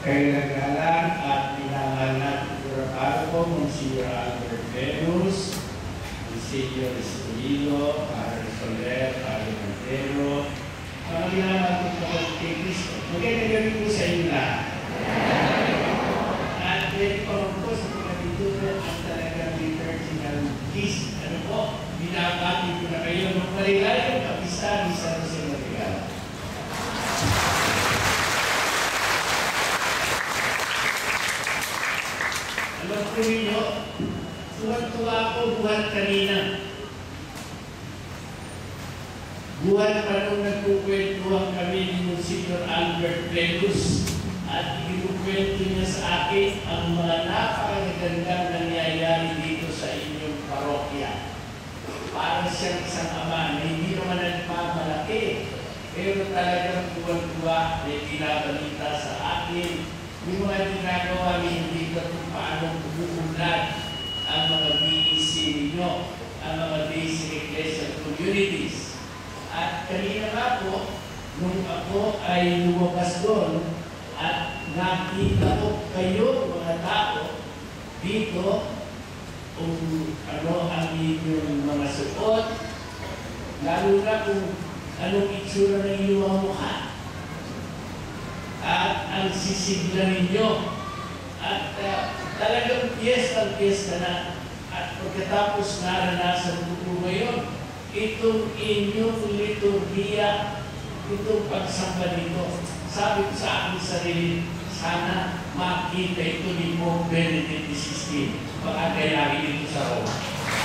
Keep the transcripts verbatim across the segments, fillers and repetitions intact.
Kaya nagalang at pinangal natin kurapalo po, Monsignor Albert Venus, Monsignor Espolido, Padre Soler, Padre Montero, mga ginagawa po po kay Cristo. Magandang gabi po sa inyo lahat. At pwede pa po sa pagkabitunan ang talagang liturgical kiss. Ano po, binabati ko na kayo ng palilayang kapisan ni San Jose Maria. Alam ko ninyo, tuwan-tuwa ako buwan kanina. Buwan pa nung nagkukwentuhan kami ni Monsignor Albert Venus at ikinukwento niya sa akin ang mga napakagandang nangyayari dito sa inyong parokya. Para siyang isang ama na hindi naman nagmamalaki, pero talagang tuwan-tuwa na binabalita sa akin yung mga ginagawa niyo dito kung paano bumubulat ang mga B E C ninyo, ang mga basic ecclesial communities. At kanina nga po, nung ako ay lumabas doon at nakita ko kayo mga tao dito kung ano ang inyong mga suot, lalo na kung anong itsura ng inyong mga mukha at ang sisigla ninyo at uh, talagang piyesta-piyesta na at pagkatapos naranasan ko po ngayon itong inyong liturgiya, itong pagsamba nito. Sabi ko sa aking sarili, sana makita ito ni Pope Benedict the sixteenth. Baka kailangan ito sa Roma.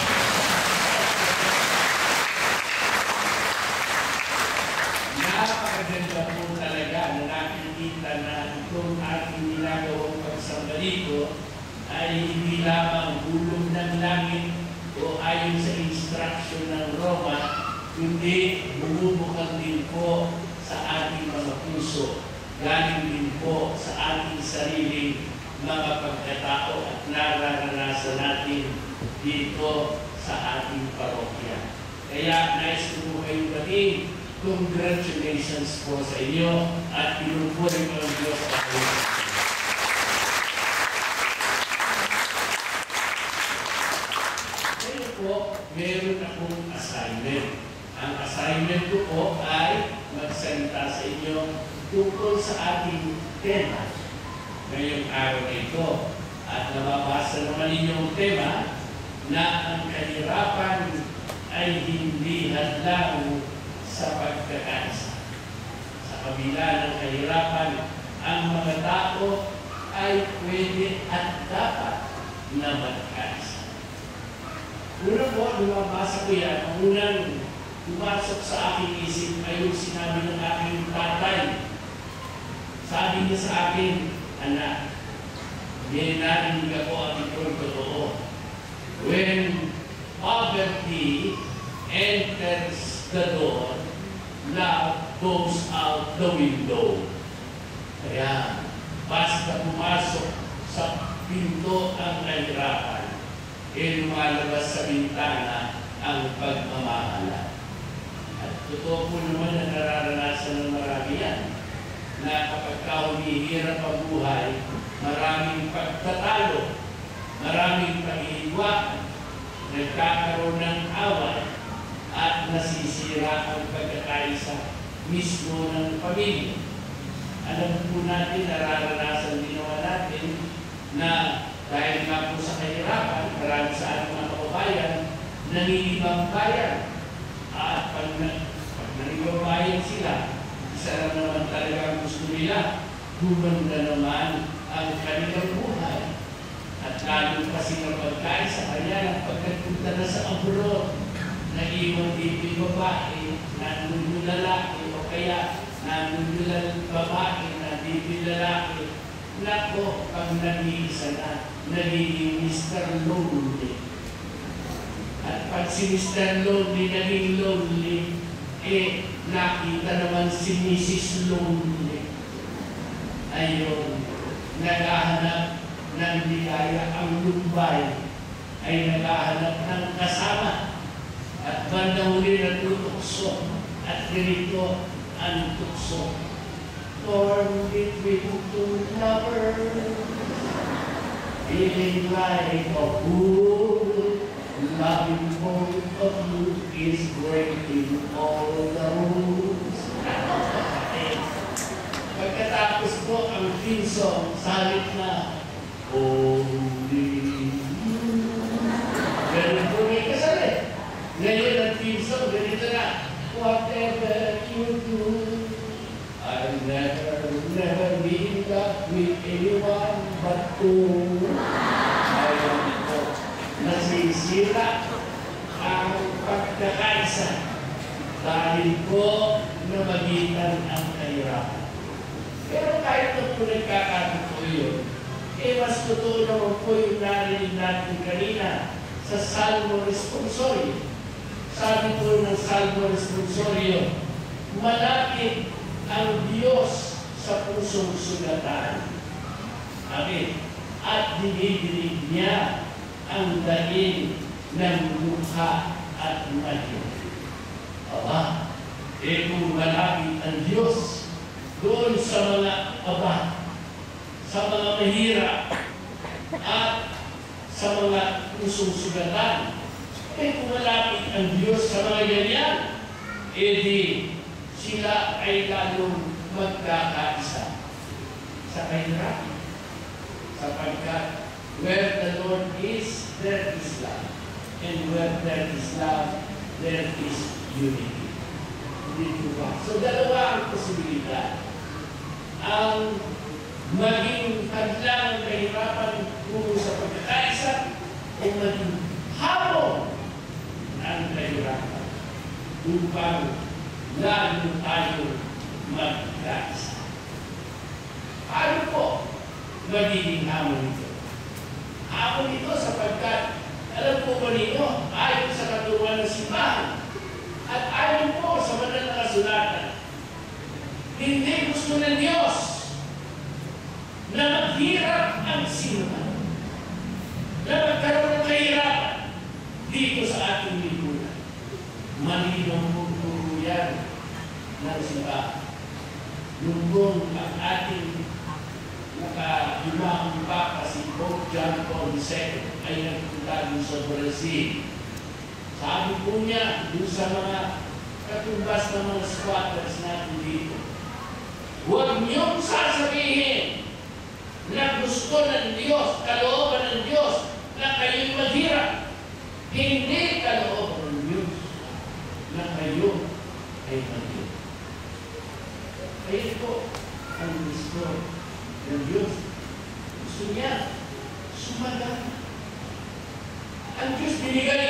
Napakaganda po talaga na nakikita na itong aking ginagawang pagsamba dito ay hindi lamang hulog ng langit o ayon sa instruction ng Roma, kundi bumubukang din po sa ating mga puso, galing din po sa ating sariling mga pagkatao at nararanasan natin dito sa ating parokya. Kaya nais ko po kayong batiin, congratulations po sa inyo at pinupuri ko ang Diyos sa kayo. Po, meron akong assignment. Ang assignment ko po ay magsalita sa inyo tungkol sa ating tema ngayong araw na ito. At nababasa naman ninyong tema na ang kahirapan ay hindi hadlang sa pagkakaisa. Sa kabila ng kahirapan, ang mga tao ay pwede at dapat na magkaisa. Una po, lumabasa ko yan, ang unang pumasok sa aking isip ay yung sinabi ng aking tatay. Sabi niya sa akin, anak, hindi narinig ako at itong totoo. When poverty enters the door, love goes out the window. Kaya, basta pumasok sa pinto ang kahirapan, e lumalabas sa bintana ang pagmamahala. At totoo po naman na nararanasan ng marami yan, na kapag ka humihirap ang buhay, maraming pagtatalo, maraming pag-iiwanan, nagkakaroon ng away, at nasisira ang pagkakaisa mismo ng pamilya. Alam po natin, nararanasan din naman natin na dahil nga po sa kahirapan, marami sa ating mga kababayan, nanginibang bayan. At pag, pag nanginibang bayan sila, isa lang naman talaga ang gusto nila, gumanda naman ang kanilang buhay. At lalo pa silang pagkaisa, kaya lang pagkapunta na sa abroad, naiwan dito yung babae, nandun yung lalaki, o kaya nandun yung babae, nandito yung lalaki. Nako, pag nag-iisa na, nagiging Mister Lonely. At pag si Mister Lonely naging lonely, eh, nakita naman si Missus Lonely. Ayun, naghahanap ng ligaya ang lumbay, ay naghahanap ng kasama. At bandang huli na tutukso, at ganito ang tukso. torn between two lovers, feeling like a fool, loving both of you is breaking all the rules. Pagkatapos po ang theme song, salit na, only you. Ganun po may kasali. Ngayon ang theme song, ganito na, whatever you do, I'll never, never be in love with anyone but you. Ayun po, nasisira ang pagkakaisa dahil po namagitan ang kahirapan. Pero kahit na po nagkakatotoo yun, eh mas totoo naman po yung narinig natin kanina sa Salmo Responsorio. Sabi po ng Salmo Responsorio, malapit ang Diyos sa pusong sugatan. Amen. At dinidinig niya ang daing ng mukha at mayo. Aba, eh kung malapit ang Diyos doon sa mga aba, sa mga mahirap, at sa mga pusong sugatan, eh kung malapit ang Diyos sa mga ganyan, eh di sila ay lalong magkakaisa sa kahirapan. Sapagkat where the Lord is, there is love. And where there is love, there is unity. Hindi ba? So dalawa ang posibilidad. Ang maging hadlang ng kahirapan kung sa pagkakaisa o maging habong ang kahirapan upang lalo tayo magkaisa. Paano po magiging hamon ito? Hamon ito sapagkat alam po ba ninyo, ayon sa katuruan ng simbahan at ayon po sa banal na kasulatan, hindi gusto ng Diyos na maghirap ang sinuman, na magkaroon ng kahirapan dito sa ating lipunan. Malinaw po turo yan ng simbahan. Nung ang ating nakahimang Papa si Pope John Paul the Second ay nagpunta dun sa Brazil. Sabi po niya dun sa mga katumbas ng mga squatters natin dito, huwag niyong sasabihin na gusto ng Diyos, kalooban ng Diyos, na kayo'y maghirap. Hindi kalooban ng Diyos na kayo ay maghirap. Kaya po ang gusto ng Diyos. Gusto niya sumagal. Ang Diyos binigay